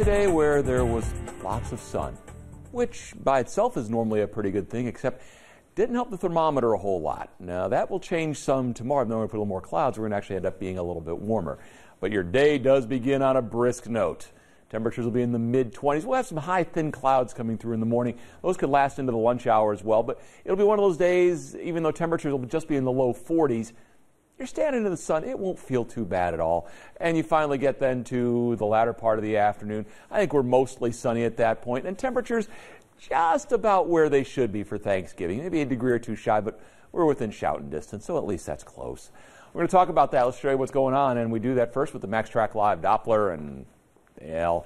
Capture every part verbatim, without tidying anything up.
today where there was lots of sun, which by itself is normally a pretty good thing, except didn't help the thermometer a whole lot. Now, that will change some tomorrow. Then we put a little more clouds. We're going to actually end up being a little bit warmer. But your day does begin on a brisk note. Temperatures will be in the mid twenties. We'll have some high, thin clouds coming through in the morning. Those could last into the lunch hour as well. But it'll be one of those days, even though temperatures will just be in the low forties, you're standing in the sun, it won't feel too bad at all. And you finally get then to the latter part of the afternoon. I think we're mostly sunny at that point, and temperatures just about where they should be for Thanksgiving. Maybe a degree or two shy, but we're within shouting distance, so at least that's close. We're going to talk about that. Let's show you what's going on, and we do that first with the MaxTrack Live Doppler, and, well,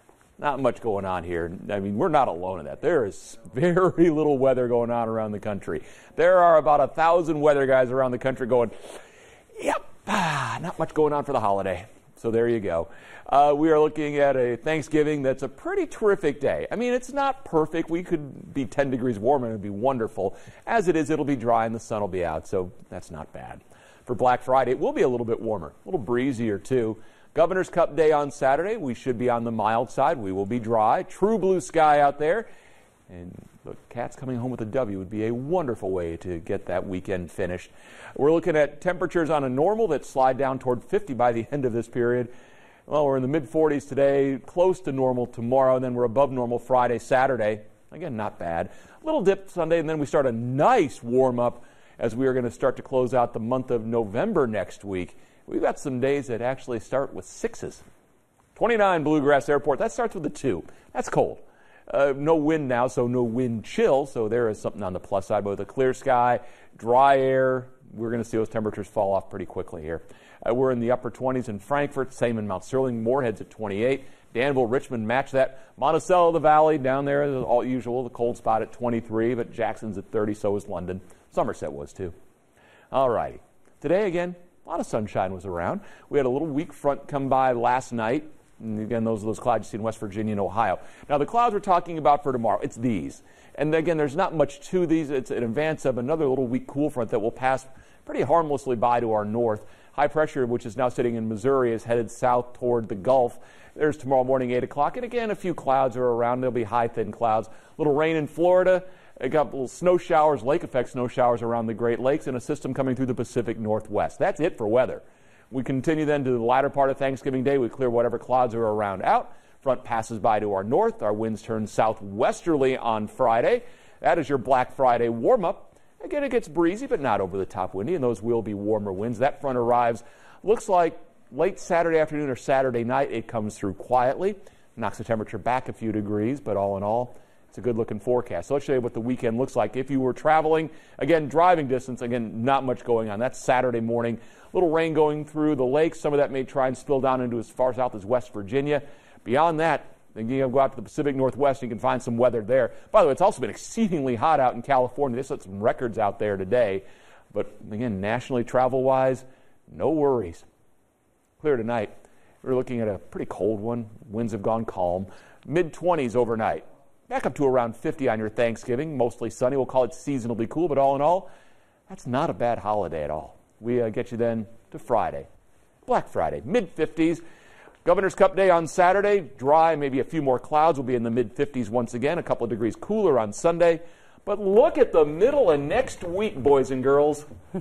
not much going on here. I mean, we're not alone in that. There is very little weather going on around the country. There are about a thousand weather guys around the country going, yep, ah, not much going on for the holiday. So there you go. Uh, we are looking at a Thanksgiving that's a pretty terrific day. I mean, it's not perfect. We could be ten degrees warmer and it would be wonderful. As it is, it'll be dry and the sun will be out, so that's not bad. For Black Friday, it will be a little bit warmer, a little breezier too. Governor's Cup Day on Saturday. We should be on the mild side. We will be dry. True blue sky out there. And the Cats coming home with a W would be a wonderful way to get that weekend finished. We're looking at temperatures on a normal that slide down toward fifty by the end of this period. Well, we're in the mid forties today, close to normal tomorrow, and then we're above normal Friday, Saturday. Again, not bad. A little dip Sunday, and then we start a nice warm-up as we are going to start to close out the month of November next week. We've got some days that actually start with sixes. twenty-nine Bluegrass Airport, that starts with a two. That's cold. Uh, no wind now, so no wind chill, so there is something on the plus side. But with a clear sky, dry air, we're going to see those temperatures fall off pretty quickly here. Uh, we're in the upper twenties in Frankfort, same in Mount Sterling. Moorhead's at twenty-eight. Danville, Richmond match that. Monticello, the Valley, down there, as all usual, the cold spot at twenty-three, but Jackson's at thirty, so is London. Somerset was too. All righty. Today, again, a lot of sunshine was around. We had a little weak front come by last night. And again, those are those clouds you see in West Virginia and Ohio. Now, the clouds we're talking about for tomorrow, it's these. And again, there's not much to these. It's in advance of another little weak cool front that will pass pretty harmlessly by to our north. High pressure, which is now sitting in Missouri, is headed south toward the Gulf. There's tomorrow morning, eight o'clock. And again, a few clouds are around. There'll be high, thin clouds. A little rain in Florida. A couple snow showers, lake effect snow showers around the Great Lakes, and a system coming through the Pacific Northwest. That's it for weather. We continue then to the latter part of Thanksgiving Day. We clear whatever clouds are around out. Front passes by to our north. Our winds turn southwesterly on Friday. That is your Black Friday warm-up. Again, it gets breezy, but not over the top windy, and those will be warmer winds. That front arrives, looks like late Saturday afternoon or Saturday night. It comes through quietly, knocks the temperature back a few degrees, but all in all, it's a good-looking forecast. So let's show you what the weekend looks like. If you were traveling, again, driving distance, again, not much going on. That's Saturday morning. Little rain going through the lakes. Some of that may try and spill down into as far south as West Virginia. Beyond that, then you go out to the Pacific Northwest, and you can find some weather there. By the way, it's also been exceedingly hot out in California. They set some records out there today. But again, nationally, travel-wise, no worries. Clear tonight. We're looking at a pretty cold one. Winds have gone calm. mid twenties overnight. Back up to around fifty on your Thanksgiving. Mostly sunny. We'll call it seasonably cool. But all in all, that's not a bad holiday at all. We uh, get you then to Friday, Black Friday, mid fifties. Governor's Cup Day on Saturday, dry, maybe a few more clouds. We'll be in the mid fifties once again, a couple of degrees cooler on Sunday. But look at the middle of next week, boys and girls,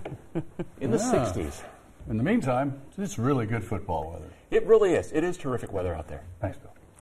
in the yeah. sixties. In the meantime, it's really good football weather. It really is. It is terrific weather out there. Thanks, Bill.